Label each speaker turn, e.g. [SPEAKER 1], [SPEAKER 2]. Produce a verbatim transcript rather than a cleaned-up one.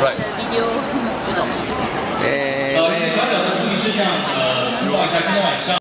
[SPEAKER 1] Right.
[SPEAKER 2] video.
[SPEAKER 3] 呃，一个小小的注意事项，呃，报一下今天晚上。